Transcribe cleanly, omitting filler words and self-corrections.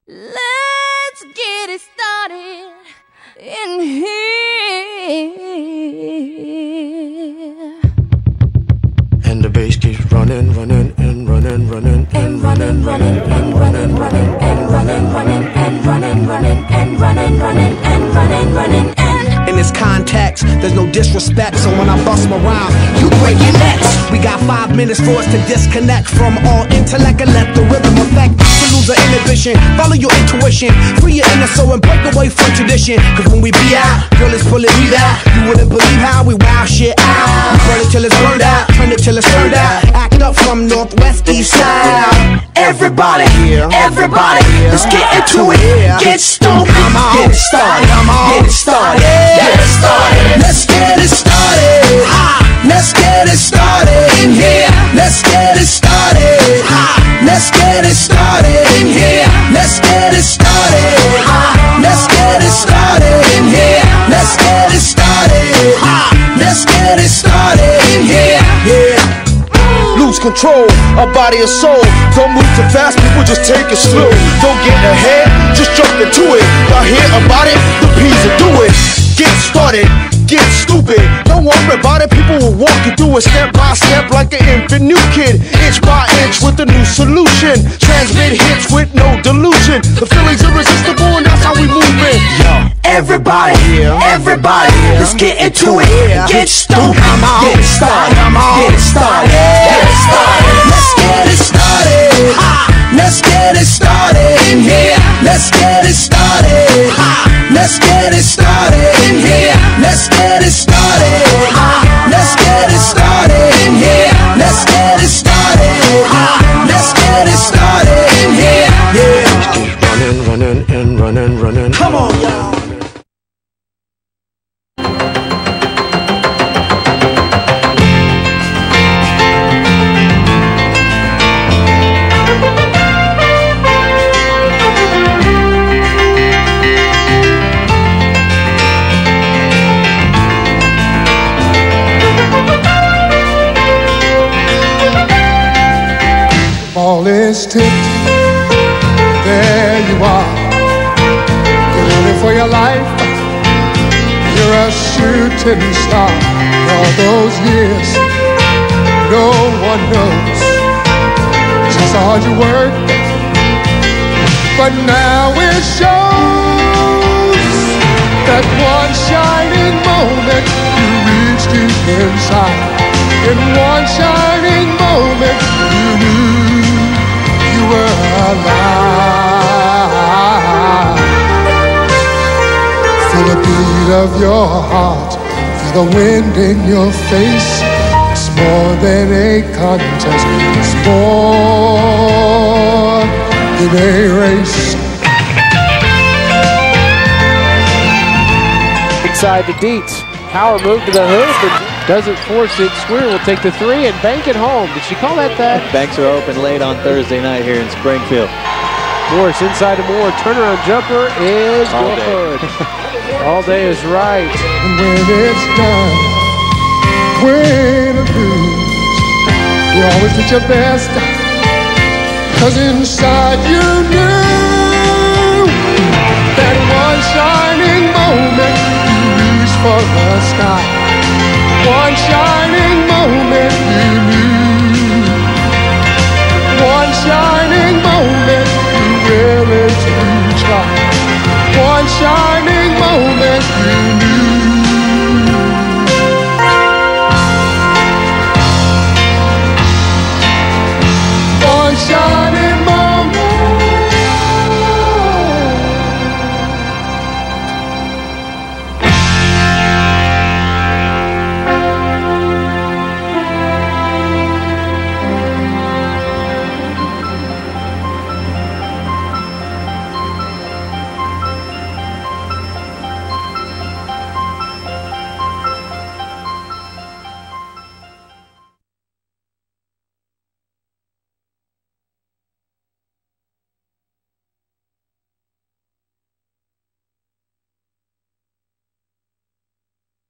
Let's get it started in here. And the bass keeps running, running, and running, running, and running, running, and running, running, and running, running, and running, running, and running, running, and running, running, and in this context, there's no disrespect, so when I bust my rhyme, you break your necks. We got 5 minutes for us to disconnect from all intellect and let the rhythm affect. To lose the inhibition, follow your intuition, free your inner soul and break away from tradition. Cause when we be out, girl, it's pulling me out. You wouldn't believe how we wow shit out. We burn it till it's burned out, turn it till it's turned out. Act up from northwest, east side. Everybody here, everybody here, let's get into it. Get stoked, get it started, get it started, get it started. Let's get it started. Let's get it started in here. Let's get it started. Let's get it started in here. Let's get it started. Let's get it started in here. Let's get it started. Let's get it started in here. Yeah. Lose control of body and soul. Don't move too fast, people just take it slow. Don't get ahead, just jump into it. Y'all hear about it? The P's will do it. Get started, get stupid. Don't worry about it, people will walk you through it step by step like an infant new kid. Inch by inch with a new solution. Transmit hits with no delusion. The feeling's irresistible and that's how we move it. Yo, everybody here, everybody here, let's get into it. Get stoked, get it started, get it started, get it started. Let's get it started. Let's get it started in here. Let's get it started. Let's get it started in here. Let's get it started. Let's get it started in here. Let's get it started. Let's get it started in here. Yeah. running, running, and running, running. Come on, y'all. All is tipped, there you are. You're running for your life, you're a shooting star. All those years, no one knows just how hard you work, but now it shows that one shining moment you reached deep inside. In one shining moment you knew you were alive. Feel the beat of your heart, feel the wind in your face. It's more than a contest, it's more than a race. Inside the Deets, power move to the hoop and doesn't force it. Square will take the three and bank it home. Did she call that that? Banks are open late on Thursday night here in Springfield. Morris inside to Moore. Turnaround jumper is good. All day is right. And when it's done, win or lose, you always did your best. 'Cause inside you knew